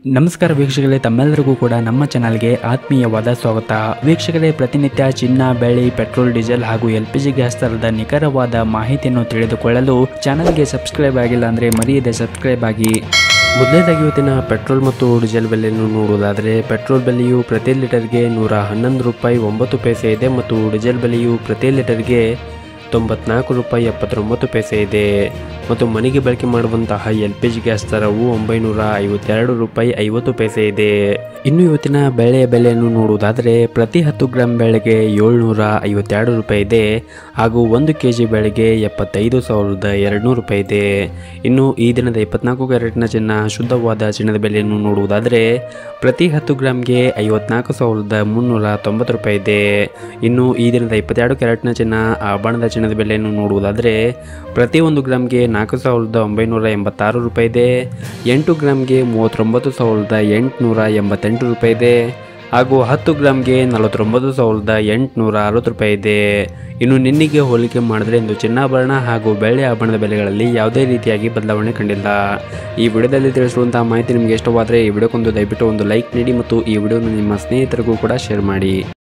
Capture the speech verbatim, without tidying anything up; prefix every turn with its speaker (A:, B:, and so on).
A: ನಮಸ್ಕಾರ ವೀಕ್ಷಕರೇ, ತಮ್ಮೆಲ್ಲರಿಗೂ ಕೂಡ ನಮ್ಮ ಚಾನಲ್ಗೆ ಆತ್ಮೀಯವಾದ ಸ್ವಾಗತ. ವೀಕ್ಷಕರೇ, ಪ್ರತಿನಿತ್ಯ ಚಿನ್ನ, ಬೆಳ್ಳಿ, ಪೆಟ್ರೋಲ್, ಡೀಸೆಲ್ ಹಾಗೂ ಎಲ್ ಪಿ ಜಿ ಗ್ಯಾಸ್ ದರದ ನಿಖರವಾದ ಮಾಹಿತಿಯನ್ನು ತಿಳಿದುಕೊಳ್ಳಲು ಚಾನಲ್ಗೆ ಸಬ್ಸ್ಕ್ರೈಬ್ ಆಗಿಲ್ಲ ಅಂದರೆ ಮರೆಯದೆ ಸಬ್ಸ್ಕ್ರೈಬ್ ಆಗಿ. ಮೊದಲನೇದಾಗಿ ಇವತ್ತಿನ ಪೆಟ್ರೋಲ್ ಮತ್ತು ಡೀಸೆಲ್ ಬೆಲೆಯನ್ನು ನೋಡುವುದಾದರೆ, ಪೆಟ್ರೋಲ್ ಬೆಲೆಯು ಪ್ರತಿ ಲೀಟರ್ಗೆ ನೂರ ಹನ್ನೊಂದು ರೂಪಾಯಿ ಒಂಬತ್ತು ಪೈಸೆ ಇದೆ ಮತ್ತು ಡೀಸೆಲ್ ಬೆಲೆಯು ಪ್ರತಿ ಲೀಟರ್ಗೆ ತೊಂಬತ್ನಾಲ್ಕು ರೂಪಾಯಿ ಎಪ್ಪತ್ತೊಂಬತ್ತು ಪೈಸೆ ಇದೆ ಮತ್ತು ಮನೆಗೆ ಬಳಕೆ ಮಾಡುವಂತಹ ಎಲ್ ಪಿ ಜಿ ಗ್ಯಾಸ್ ದರವು ಒಂಬೈನೂರ ಐವತ್ತೆರಡು ರೂಪಾಯಿ ಐವತ್ತು ಪೈಸೆ ಇದೆ. ಇನ್ನು ಇವತ್ತಿನ ಬೆಳೆಯ ಬೆಲೆಯನ್ನು ನೋಡುವುದಾದರೆ, ಪ್ರತಿ ಹತ್ತು ಗ್ರಾಂ ಬೆಳೆಗೆ ಏಳ್ನೂರ ಐವತ್ತೆರಡು ರೂಪಾಯಿ ಇದೆ ಹಾಗೂ ಒಂದು ಕೆ ಜಿ ಬೆಳೆಗೆ ಎಪ್ಪತ್ತೈದು ಸಾವಿರದ ಎರಡುನೂರು ರೂಪಾಯಿ ಇದೆ. ಇನ್ನು ಈ ದಿನದ ಇಪ್ಪತ್ನಾಲ್ಕು ಕ್ಯಾರೆಟ್ನ ಚಿನ್ನ ಶುದ್ಧವಾದ ಚಿನ್ನದ ಬೆಲೆಯನ್ನು ನೋಡುವುದಾದರೆ, ಪ್ರತಿ ಹತ್ತು ಗ್ರಾಮ್ಗೆ ಐವತ್ನಾಲ್ಕು ಸಾವಿರದ ಮುನ್ನೂರ ತೊಂಬತ್ತು ರೂಪಾಯಿ ಇದೆ. ಇನ್ನು ಈ ದಿನದ ಇಪ್ಪತ್ತೆರಡು ಕ್ಯಾರೆಟ್ನ ಚಿನ್ನ ಆಭರಣದ ಚಿನ್ನದ ಬೆಲೆಯನ್ನು ನೋಡುವುದಾದರೆ, ಪ್ರತಿ ಒಂದು ಗ್ರಾಮ್ಗೆ ನಾಲ್ಕು ಸಾವಿರದ ಒಂಬೈನೂರ ಎಂಬತ್ತಾರು ರೂಪಾಯಿ ಇದೆ. ಎಂಟು ಗ್ರಾಮ್ಗೆ ಮೂವತ್ತೊಂಬತ್ತು ಸಾವಿರದ ಎಂಟುನೂರ ಎಂಬತ್ತೆಂಟು ರೂಪಾಯಿ ಇದೆ ಹಾಗೂ ಹತ್ತು ಗ್ರಾಮ್ಗೆ ನಲವತ್ತೊಂಬತ್ತು ಸಾವಿರದ ಎಂಟುನೂರ ಅರವತ್ತು ರೂಪಾಯಿ ಇದೆ. ಇನ್ನು ನಿನ್ನೆಗೆ ಹೋಲಿಕೆ ಮಾಡಿದ್ರೆ ಇಂದು ಚಿನ್ನಾಭರಣ ಹಾಗೂ ಬೆಳ್ಳಿ ಆಭರಣದ ಬೆಲೆಗಳಲ್ಲಿ ಯಾವುದೇ ರೀತಿಯಾಗಿ ಬದಲಾವಣೆ ಕಂಡಿಲ್ಲ. ಈ ವಿಡಿಯೋದಲ್ಲಿ ತಿಳಿಸಿರುವಂತಹ ಮಾಹಿತಿ ನಿಮಗೆ ಇಷ್ಟವಾದರೆ ಈ ವಿಡಿಯೋಕ್ಕೊಂದು ದಯವಿಟ್ಟು ಒಂದು ಲೈಕ್ ನೀಡಿ ಮತ್ತು ಈ ವಿಡಿಯೋನ ನಿಮ್ಮ ಸ್ನೇಹಿತರಿಗೂ ಕೂಡ ಶೇರ್ ಮಾಡಿ.